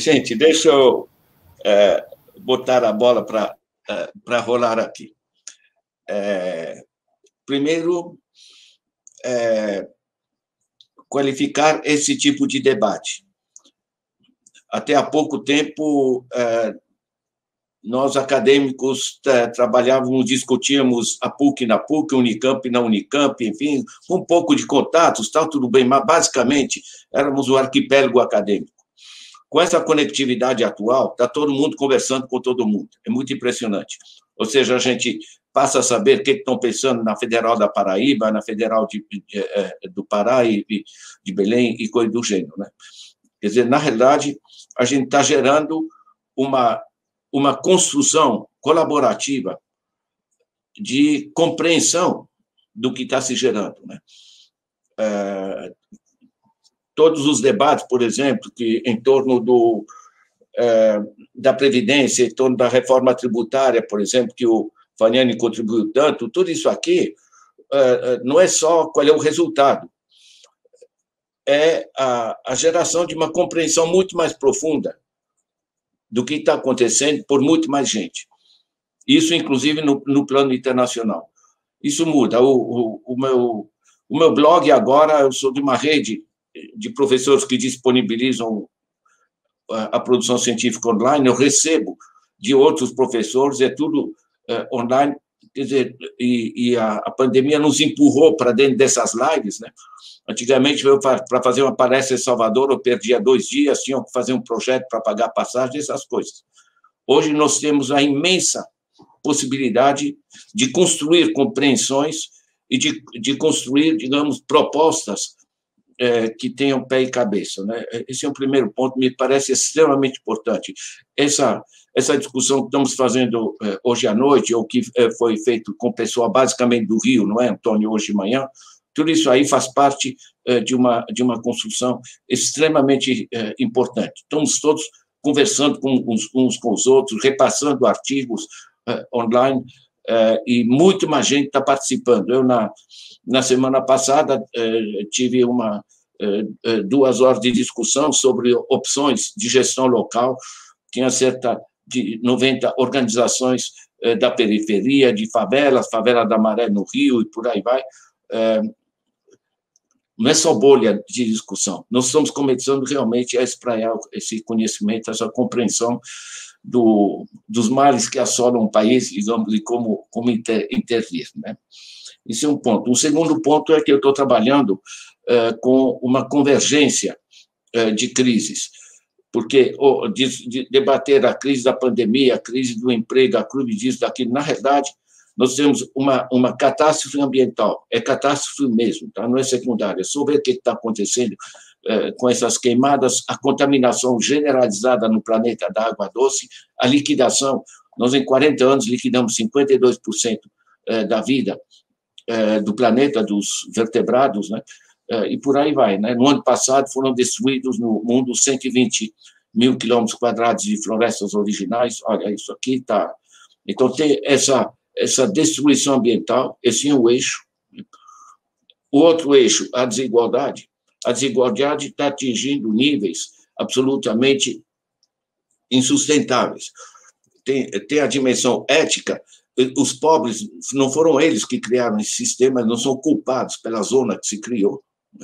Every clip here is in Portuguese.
Gente, deixa eu botar a bola para rolar aqui. Primeiro, qualificar esse tipo de debate. Até há pouco tempo, nós, acadêmicos, trabalhávamos, discutíamos a PUC na PUC, Unicamp na Unicamp, enfim, um pouco de contatos, tal, tudo bem, mas, basicamente, éramos o arquipélago acadêmico. Com essa conectividade atual, está todo mundo conversando com todo mundo. É muito impressionante. Ou seja, a gente passa a saber o que estão pensando na Federal da Paraíba, na Federal do Pará e de Belém e coisa do gênero, né? Quer dizer, na realidade, a gente está gerando uma construção colaborativa de compreensão do que está se gerando, né? Todos os debates, por exemplo, que em torno da Previdência, em torno da reforma tributária, por exemplo, que o Faniani contribuiu tanto, tudo isso aqui não é só qual é o resultado, é a geração de uma compreensão muito mais profunda do que está acontecendo por muito mais gente. Isso, inclusive, no plano internacional. Isso muda. O meu blog agora, eu sou de uma rede de professores que disponibilizam a produção científica online, eu recebo de outros professores, é tudo online, quer dizer, e a pandemia nos empurrou para dentro dessas lives, né? Antigamente, para fazer uma palestra em Salvador, eu perdia 2 dias, tinha que fazer um projeto para pagar passagem, essas coisas. Hoje, nós temos a imensa possibilidade de construir compreensões e de construir, digamos, propostas que tenham pé e cabeça, né? Esse é o primeiro ponto, me parece extremamente importante. Essa discussão que estamos fazendo hoje à noite, ou que foi feito com o pessoal basicamente do Rio, não é, Antônio, hoje de manhã, tudo isso aí faz parte de uma construção extremamente importante. Estamos todos conversando uns com os outros, repassando artigos online, e muito mais gente está participando. Eu, na semana passada, tive 2 horas de discussão sobre opções de gestão local, tinha cerca de 90 organizações da periferia, de favelas, Favela da Maré no Rio e por aí vai. Não é só bolha de discussão, nós estamos começando realmente a espraiar esse conhecimento, essa compreensão dos males que assolam o país, digamos, e como intervir, né? Isso é um ponto. Um segundo ponto é que eu estou trabalhando com uma convergência de crises, porque de debater a crise da pandemia, a crise do emprego, a crise disso, daquilo, na realidade, nós temos uma catástrofe ambiental, é catástrofe mesmo, tá? Não é secundária, é só ver o que está acontecendo com essas queimadas, a contaminação generalizada no planeta da água doce, a liquidação, nós em 40 anos liquidamos 52% da vida do planeta, dos vertebrados, né? E por aí vai, né? No ano passado foram destruídos no mundo 120 mil quilômetros quadrados de florestas originais, olha, isso aqui está... Então, tem essa destruição ambiental, esse é o eixo. O outro eixo, a desigualdade está atingindo níveis absolutamente insustentáveis. Tem a dimensão ética, os pobres, não foram eles que criaram esse sistema, não são culpados pela zona que se criou, né?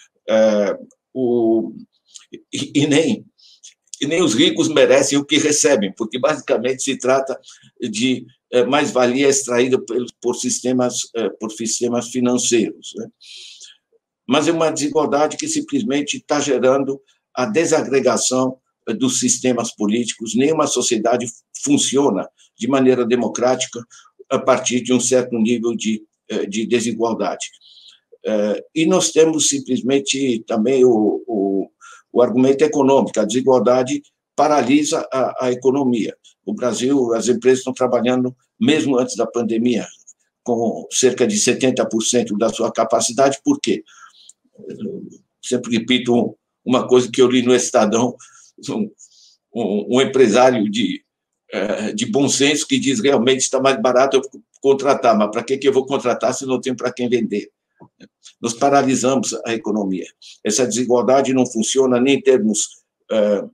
E nem os ricos merecem o que recebem, porque basicamente se trata de mais-valia extraída por sistemas financeiros, né? Mas é uma desigualdade que simplesmente está gerando a desagregação dos sistemas políticos. Nenhuma sociedade funciona de maneira democrática a partir de um certo nível de desigualdade. E nós temos simplesmente também o argumento econômico. A desigualdade paralisa a economia. O Brasil, as empresas estão trabalhando, mesmo antes da pandemia, com cerca de 70% da sua capacidade. Por quê? Sempre repito uma coisa que eu li no Estadão, um empresário de bom senso que diz realmente está mais barato eu contratar, mas para que eu vou contratar se não tenho para quem vender? Nós paralisamos a economia. Essa desigualdade não funciona nem em termos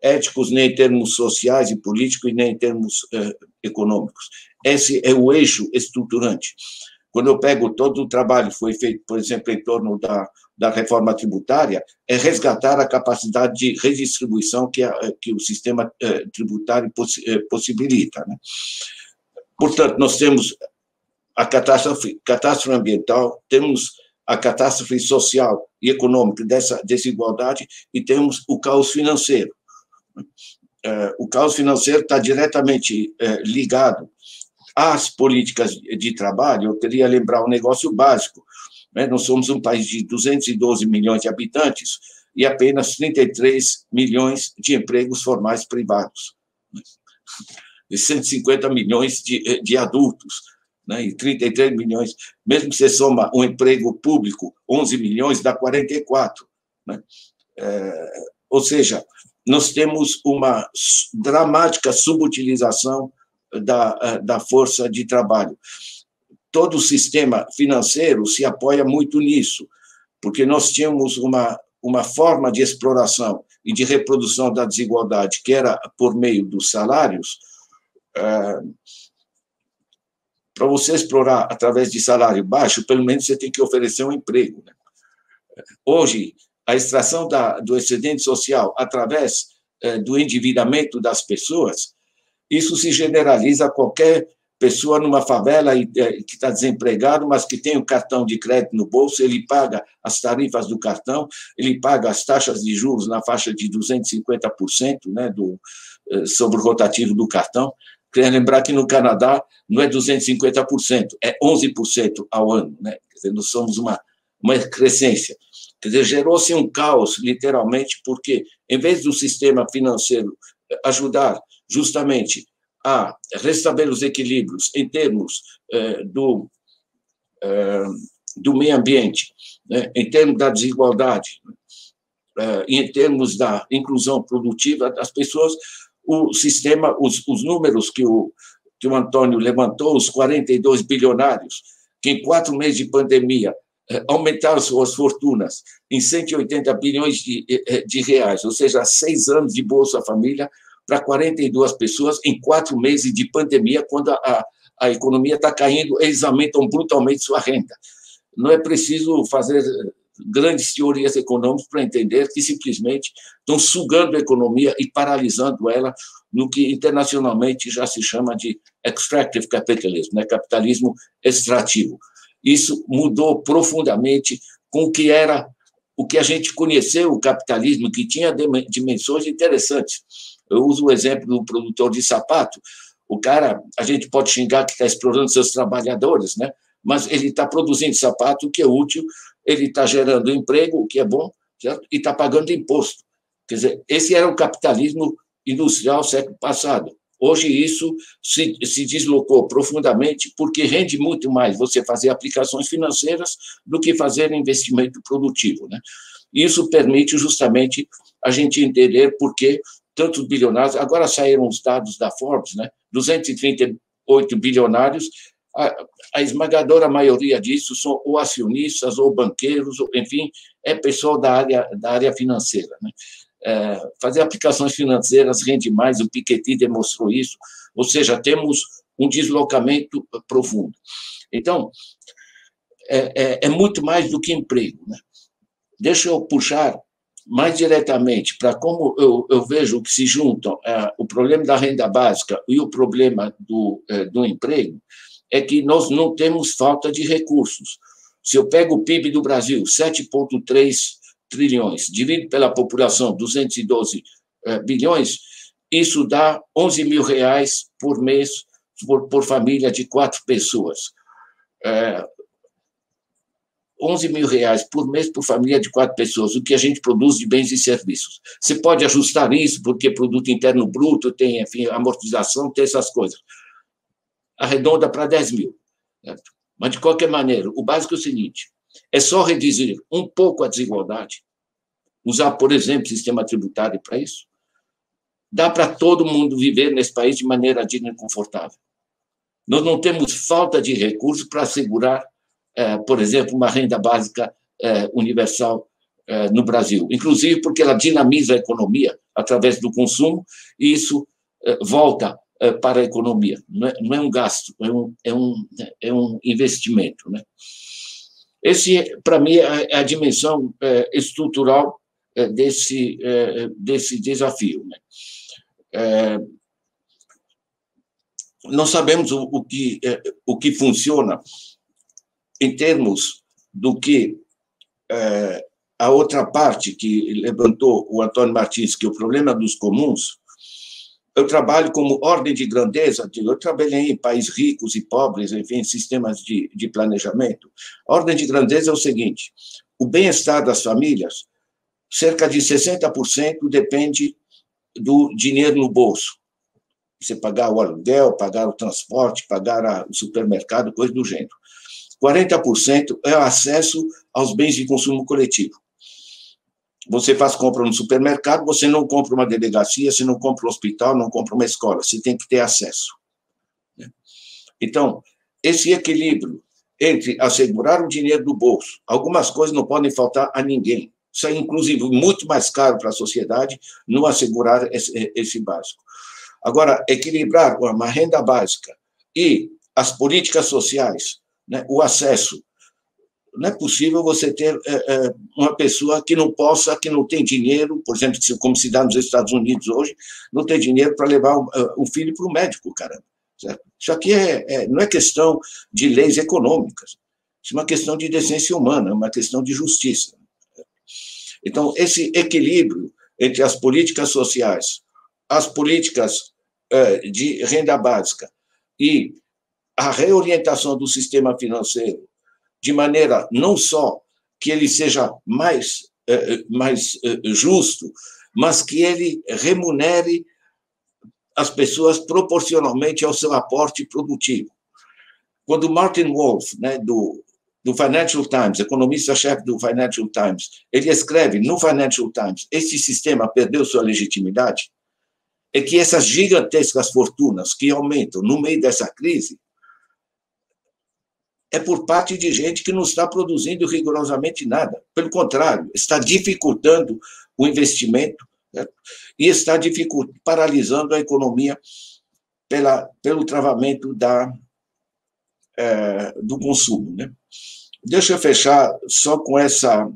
éticos, nem em termos sociais e políticos, e nem em termos econômicos. Esse é o eixo estruturante. Quando eu pego todo o trabalho que foi feito, por exemplo, em torno da reforma tributária, é resgatar a capacidade de redistribuição que o sistema tributário possibilita, né? Portanto, nós temos a catástrofe ambiental, temos a catástrofe social e econômica dessa desigualdade e temos o caos financeiro. O caos financeiro está diretamente ligado às políticas de trabalho. Eu queria lembrar um negócio básico, né? Nós somos um país de 212 milhões de habitantes e apenas 33 milhões de empregos formais privados, e 150 milhões de adultos, né? E 33 milhões, mesmo que você soma um emprego público, 11 milhões, dá 44, né? Ou seja, nós temos uma dramática subutilização da força de trabalho. Todo o sistema financeiro se apoia muito nisso, porque nós tínhamos uma forma de exploração e de reprodução da desigualdade, que era por meio dos salários. Para você explorar através de salário baixo, pelo menos você tem que oferecer um emprego, né? Hoje, a extração do excedente social através do endividamento das pessoas, isso se generaliza a qualquer pessoa numa favela que está desempregado, mas que tem o cartão de crédito no bolso, ele paga as tarifas do cartão, ele paga as taxas de juros na faixa de 250%, né, sobre o rotativo do cartão. Queria lembrar que no Canadá não é 250%, é 11% ao ano, né? Quer dizer, nós somos uma crescência. Quer dizer, gerou-se um caos, literalmente, porque, em vez do sistema financeiro ajudar justamente a restabelecer os equilíbrios em termos do meio ambiente, né, em termos da desigualdade, e em termos da inclusão produtiva das pessoas, o sistema, os números que o Antônio levantou, os 42 bilionários, que em 4 meses de pandemia aumentaram suas fortunas em 180 bilhões de reais, ou seja, 6 anos de Bolsa Família para 42 pessoas em 4 meses de pandemia, quando a economia está caindo, eles aumentam brutalmente sua renda. Não é preciso fazer grandes teorias econômicas para entender que simplesmente estão sugando a economia e paralisando ela no que internacionalmente já se chama de extractive capitalism, né? Capitalismo extrativo. Isso mudou profundamente com o que a gente conheceu, o capitalismo, que tinha dimensões interessantes. Eu uso o exemplo do produtor de sapato. O cara, a gente pode xingar que está explorando seus trabalhadores, né? Mas ele está produzindo sapato, o que é útil, ele está gerando emprego, o que é bom, certo? E está pagando imposto. Quer dizer, esse era o capitalismo industrial século passado. Hoje isso se deslocou profundamente, porque rende muito mais você fazer aplicações financeiras do que fazer investimento produtivo, né? Isso permite justamente a gente entender por que tantos bilionários, agora saíram os dados da Forbes, né? 238 bilionários, a esmagadora maioria disso são ou acionistas, ou banqueiros, ou, enfim, é pessoal da área financeira, né? Fazer aplicações financeiras rende mais, o Piketty demonstrou isso, ou seja, temos um deslocamento profundo. Então, é muito mais do que emprego, né? Deixa eu puxar mais diretamente para como eu vejo que se juntam o problema da renda básica e o problema do emprego, é que nós não temos falta de recursos. Se eu pego o PIB do Brasil, 7,3 trilhões, divido pela população, 212 bilhões, isso dá 11 mil reais por mês por família de 4 pessoas. 11 mil reais por mês por família de 4 pessoas, o que a gente produz de bens e serviços. Você pode ajustar isso, porque produto interno bruto tem, enfim, amortização, tem essas coisas. Arredonda para 10 mil. Certo? Mas, de qualquer maneira, o básico é o seguinte: é só reduzir um pouco a desigualdade, usar, por exemplo, sistema tributário para isso. Dá para todo mundo viver nesse país de maneira digna e confortável. Nós não temos falta de recursos para assegurar, por exemplo, uma renda básica universal no Brasil, inclusive porque ela dinamiza a economia através do consumo, e isso volta para a economia. Não é um gasto, é um investimento, né? Esse, para mim, é a dimensão estrutural desse desafio, né? Nós sabemos o que funciona em termos do que a outra parte que levantou o Antônio Martins, que é o problema dos comuns. Eu trabalho como ordem de grandeza, eu trabalhei em países ricos e pobres, enfim, sistemas de planejamento. A ordem de grandeza é o seguinte: o bem-estar das famílias, cerca de 60% depende do dinheiro no bolso. Você pagar o aluguel, pagar o transporte, pagar o supermercado, coisa do gênero. 40% é o acesso aos bens de consumo coletivo. Você faz compra no supermercado, você não compra uma delegacia, você não compra um hospital, não compra uma escola, você tem que ter acesso. Então, esse equilíbrio entre assegurar o dinheiro do bolso, algumas coisas não podem faltar a ninguém. Isso é, inclusive, muito mais caro para a sociedade não assegurar esse básico. Agora, equilibrar uma renda básica e as políticas sociais, né, o acesso. Não é possível você ter uma pessoa que não tem dinheiro, por exemplo, como se dá nos Estados Unidos hoje, não tem dinheiro para levar o filho para o médico, caramba. Certo? Isso aqui não é questão de leis econômicas, isso é uma questão de decência humana, é uma questão de justiça. Então, esse equilíbrio entre as políticas sociais, as políticas de renda básica e a reorientação do sistema financeiro, de maneira não só que ele seja mais justo, mas que ele remunere as pessoas proporcionalmente ao seu aporte produtivo. Quando Martin Wolf, né, do Financial Times, economista-chefe do Financial Times, ele escreve no Financial Times: esse sistema perdeu sua legitimidade, é que essas gigantescas fortunas que aumentam no meio dessa crise é por parte de gente que não está produzindo rigorosamente nada. Pelo contrário, está dificultando o investimento, né? E está paralisando a economia pelo travamento do consumo, né? Deixa eu fechar só com essa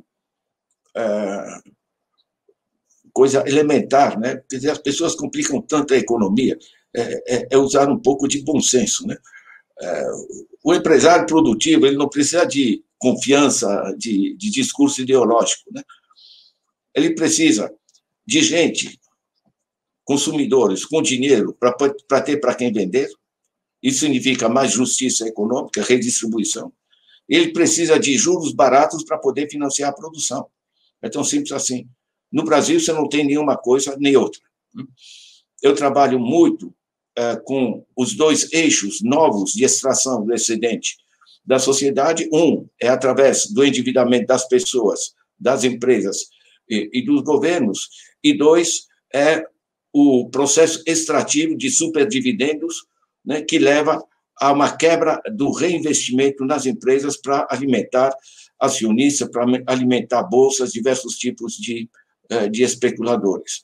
coisa elementar, né? Quer dizer, as pessoas complicam tanto a economia, usar um pouco de bom senso, né? O empresário produtivo, ele não precisa de confiança, de discurso ideológico, né? Ele precisa de gente, consumidores, com dinheiro para ter para quem vender. Isso significa mais justiça econômica, redistribuição. Ele precisa de juros baratos para poder financiar a produção. É tão simples assim. No Brasil, você não tem nenhuma coisa nem outra. Eu trabalho muito com os dois eixos novos de extração do excedente da sociedade. Um é através do endividamento das pessoas, das empresas e dos governos, e dois é o processo extrativo de superdividendos, né, que leva a uma quebra do reinvestimento nas empresas para alimentar acionistas, para alimentar bolsas, diversos tipos de especuladores.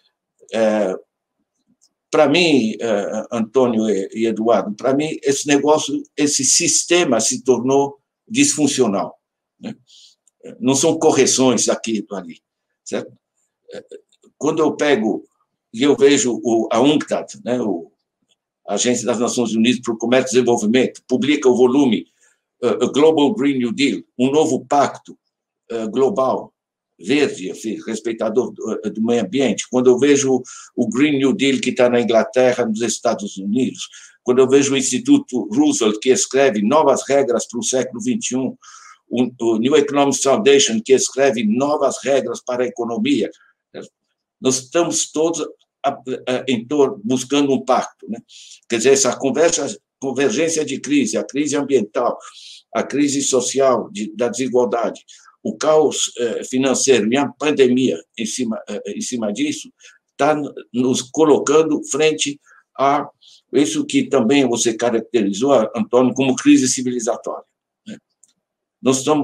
Para mim, Antônio e Eduardo, para mim, esse sistema se tornou disfuncional, né? Não são correções aqui e ali, certo? Quando eu pego e eu vejo a UNCTAD, né, a Agência das Nações Unidas para o Comércio e Desenvolvimento, publica o volume Global Green New Deal, um novo pacto global, verde, respeitador do meio ambiente. Quando eu vejo o Green New Deal que está na Inglaterra, nos Estados Unidos, quando eu vejo o Instituto Roosevelt, que escreve novas regras para o século XXI, o New Economics Foundation, que escreve novas regras para a economia, nós estamos todos em torno, buscando um pacto, né? Quer dizer, essa convergência de crise, a crise ambiental, a crise social da desigualdade, o caos financeiro e a pandemia em cima disso, está nos colocando frente a isso que também você caracterizou, Antônio, como crise civilizatória, né? Nós estamos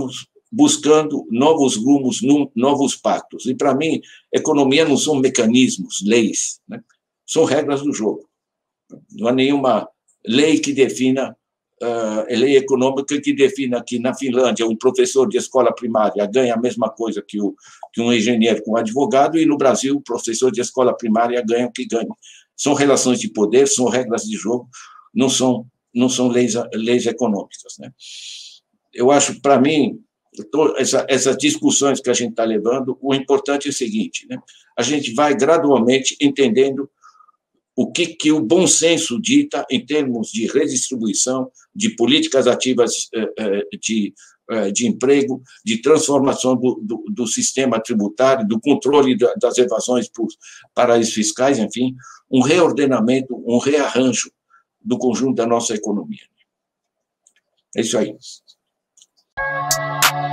buscando novos rumos, novos pactos. E, para mim, economia não são mecanismos, leis, né? São regras do jogo. Não há nenhuma lei que defina, lei econômica que defina que, na Finlândia, um professor de escola primária ganha a mesma coisa que um engenheiro com um advogado, e, no Brasil, o professor de escola primária ganha o que ganha. São relações de poder, são regras de jogo, não são leis econômicas, né? Eu acho, para mim, essas discussões que a gente está levando, o importante é o seguinte, né? A gente vai gradualmente entendendo o que o bom senso dita em termos de redistribuição, de políticas ativas de emprego, de transformação do sistema tributário, do controle das evasões por paraísos fiscais, enfim, um reordenamento, um rearranjo do conjunto da nossa economia. É isso aí.